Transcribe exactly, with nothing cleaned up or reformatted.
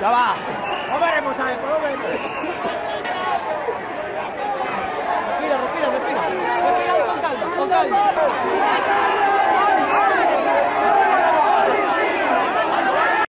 Ya va. Lo veremos, ¿sabes? Lo veremos. Respira, respira, respira. Respira con calma, con calma.